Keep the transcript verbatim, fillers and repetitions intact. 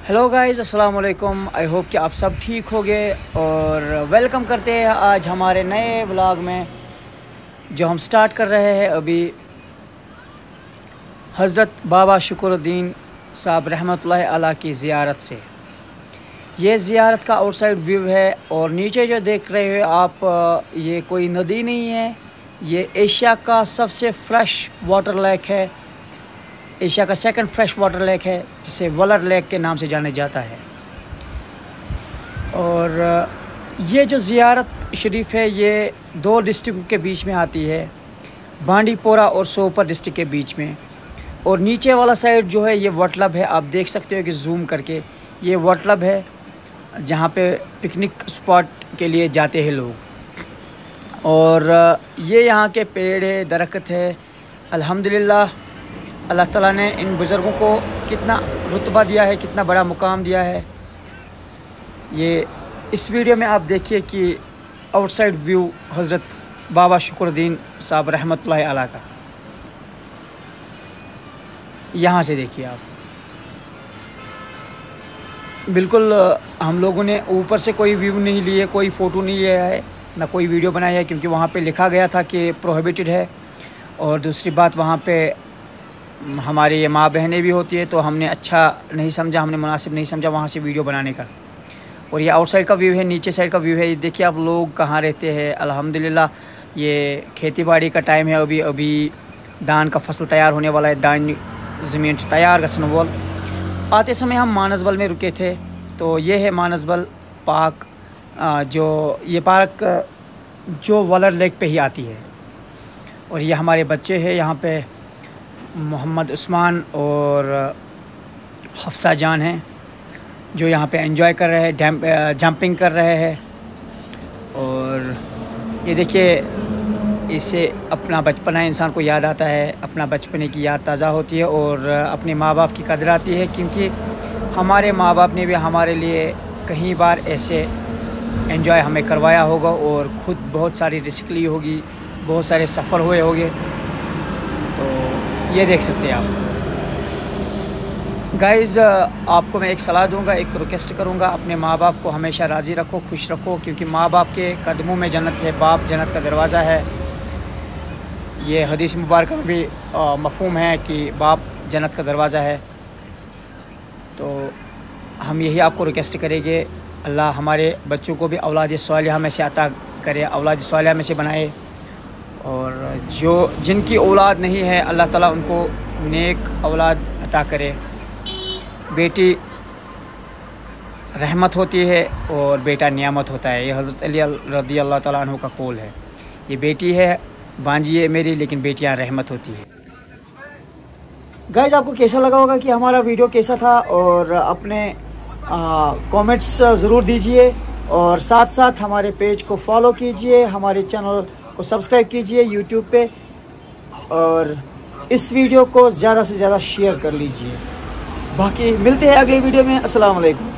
Hello guys, अस्सलाम वालेकुम। I hope कि आप सब ठीक हो गए और वेलकम करते हैं आज हमारे नए व्लॉग में जो हम स्टार्ट कर रहे हैं अभी हज़रत बाबा शुक्रुद्दीन साहब रहमतुल्लाहि अलैह की ज़ियारत से। ये ज़ियारत का आउटसाइड व्यू है और नीचे जो देख रहे हो आप, ये कोई नदी नहीं है, ये एशिया का सबसे फ्रेश वाटर लेक है। एशिया का सेकंड फ्रेश वाटर लेक है जिसे वलर लेक के नाम से जाने जाता है। और ये जो ज़ियारत शरीफ है ये दो डिस्ट्रिक्ट के बीच में आती है, बांडीपोरा और सोपोर डिस्ट्रिक्ट के बीच में। और नीचे वाला साइड जो है ये वटलब है, आप देख सकते हो कि जूम करके ये वटलब है जहाँ पे पिकनिक स्पॉट के लिए जाते हैं लोग। और ये यहाँ के पेड़ है, दरख्त है। अल्हम्दुलिल्लाह अल्लाह ताला ने इन बुज़ुर्गों को कितना रुतबा दिया है, कितना बड़ा मुकाम दिया है। ये इस वीडियो में आप देखिए कि आउटसाइड व्यू हज़रत बाबा शुक्रुद्दीन साहब रहमतुल्लाहि अलैह का, यहाँ से देखिए आप। बिल्कुल हम लोगों ने ऊपर से कोई व्यू नहीं लिए, कोई फ़ोटो नहीं लिया है, ना कोई वीडियो बनाया है, क्योंकि वहाँ पे लिखा गया था कि प्रोहिबिटेड है। और दूसरी बात, वहाँ पे हमारी माँ बहनें भी होती है, तो हमने अच्छा नहीं समझा, हमने मुनासिब नहीं समझा वहाँ से वीडियो बनाने का। और ये आउटसाइड का व्यू है, नीचे साइड का व्यू है। ये देखिए आप लोग कहाँ रहते हैं। अल्हम्दुलिल्लाह ये खेती बाड़ी का टाइम है, अभी अभी धान का फसल तैयार होने वाला है, धान ज़मीन तैयार गसन वोल। आते समय हम मानसबल में रुके थे, तो ये है मानसबल पार्क, जो ये पार्क जो वलर लेक पे ही आती है। और ये हमारे बच्चे हैं यहाँ पे, मोहम्मद उस्मान और हफ्सा जान हैं जो यहाँ पे एंजॉय कर रहे हैं, जंपिंग कर रहे हैं। और ये देखिए, इससे अपना बचपना इंसान को याद आता है, अपना बचपने की याद ताज़ा होती है और अपने माँ बाप की कदर आती है, क्योंकि हमारे माँ बाप ने भी हमारे लिए कई बार ऐसे एंजॉय हमें करवाया होगा और ख़ुद बहुत सारी रिस्क ली होगी, बहुत सारे सफ़र हुए होंगे। तो ये देख सकते हैं आप। गाइज़, आपको मैं एक सलाह दूंगा, एक रिक्वेस्ट करूंगा, अपने माँ बाप को हमेशा राज़ी रखो, खुश रखो, क्योंकि माँ बाप के कदमों में जन्नत है, बाप जन्नत का दरवाज़ा है। ये हदीस मुबारक में भी मफ़हूम है कि बाप जन्नत का दरवाज़ा है। तो हम यही आपको रिक्वेस्ट करेंगे, अल्लाह हमारे बच्चों को भी औलाद सालिहा में से अता करे, औलाद सालिहा में से बनाए। और जो जिनकी औलाद नहीं है, अल्लाह ताला उनको नेक औलाद अता करे। बेटी रहमत होती है और बेटा नियामत होता है, ये हज़रत अली रज़ी अल्लाह ताला अन्हु का कौल है। ये बेटी है, बांजी है मेरी, लेकिन बेटियां रहमत होती है। गाइस, आपको कैसा लगा होगा कि हमारा वीडियो कैसा था, और अपने कमेंट्स ज़रूर दीजिए। और साथ साथ हमारे पेज को फॉलो कीजिए, हमारे चैनल को सब्सक्राइब कीजिए यूट्यूब पे, और इस वीडियो को ज़्यादा से ज़्यादा शेयर कर लीजिए। बाकी मिलते हैं अगले वीडियो में। अस्सलाम वालेकुम।